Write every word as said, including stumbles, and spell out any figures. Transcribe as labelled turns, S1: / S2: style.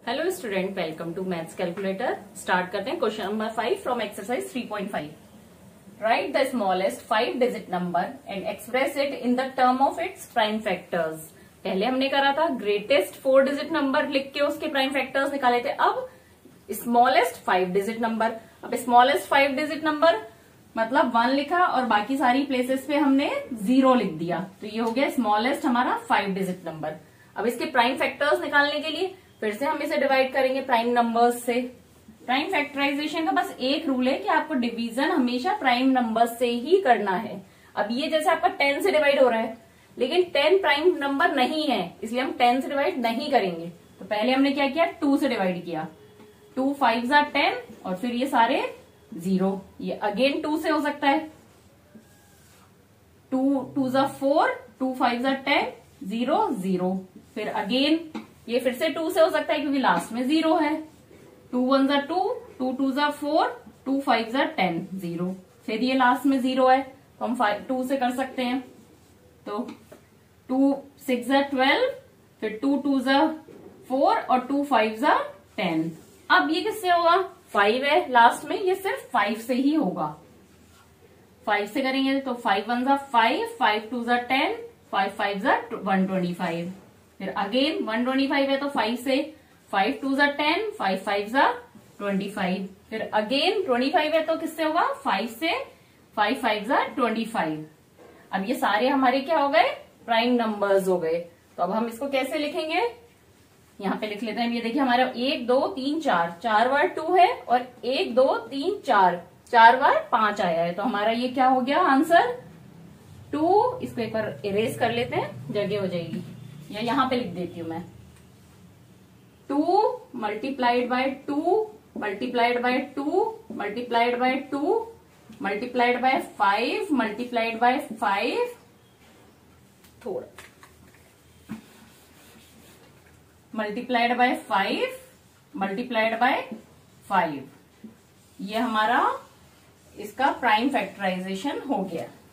S1: Hello student, welcome to maths calculator. Start करते हैं question number five from exercise three point five. Write the smallest five digit number and express it in the term of its prime factors. पहले हमने करा था greatest four digit number लिख के उसके prime factors निकाले थे। अब स्मॉलेस्ट फाइव डिजिट नंबर। अब स्मॉलेस्ट फाइव डिजिट नंबर मतलब वन लिखा और बाकी सारी प्लेसेस पे हमने जीरो लिख दिया, तो ये हो गया स्मॉलेस्ट हमारा फाइव डिजिट नंबर। अब इसके प्राइम फैक्टर्स निकालने के लिए फिर से हम इसे डिवाइड करेंगे प्राइम नंबर्स से। प्राइम फैक्टराइजेशन का बस एक रूल है कि आपको डिवीजन हमेशा प्राइम नंबर्स से ही करना है। अब ये जैसे आपका टेन से डिवाइड हो रहा है, लेकिन टेन प्राइम नंबर नहीं है, इसलिए हम टेन से डिवाइड नहीं करेंगे। तो पहले हमने क्या किया, टू से डिवाइड किया। टू फाइव जा टेन और फिर ये सारे जीरो। ये अगेन टू से हो सकता है। टू टू जा फोर, टू फाइव जा टेन, जीरो जीरो। फिर अगेन ये फिर से टू से हो सकता है क्योंकि लास्ट में जीरो है। टू वन जा टू, टू टू जा फोर, टू फाइव जा टेन, जीरो। फिर ये लास्ट में जीरो है तो हम फाइव टू से कर सकते हैं। तो टू सिक्स जा ट्वेल्व, फिर टू टू जा फोर और टू फाइव जा टेन। अब ये किससे होगा, फाइव है लास्ट में, ये सिर्फ फाइव से ही होगा। फाइव से करेंगे तो फाइव वन जा फाइव, फाइव टू जा टेन, फाइव फाइव जा वन ट्वेंटी फाइव। फिर अगेन वन ट्वेंटी फाइव है तो फाइव से, फाइव टू जा टेन, फाइव फाइव जा ट्वेंटी फाइव। फिर अगेन ट्वेंटी फाइव है तो किससे होगा, फाइव से, फाइव फाइव जा ट्वेंटी फाइव। अब ये सारे हमारे क्या हो गए, प्राइम नंबर्स हो गए। तो अब हम इसको कैसे लिखेंगे, यहाँ पे लिख लेते हैं। ये देखिए हमारा एक दो तीन चार, चार बार टू है और एक दो तीन चार, चार बार पांच आया है। तो हमारा ये क्या हो गया आंसर, टू। इसको एक बार इरेज कर लेते हैं, जगह हो जाएगी, या यहाँ पे लिख देती हूँ मैं। Two multiplied by two multiplied by two multiplied by two multiplied by five multiplied by five, थोड़ा multiplied by five multiplied by five. ये हमारा इसका प्राइम फैक्टराइजेशन हो गया।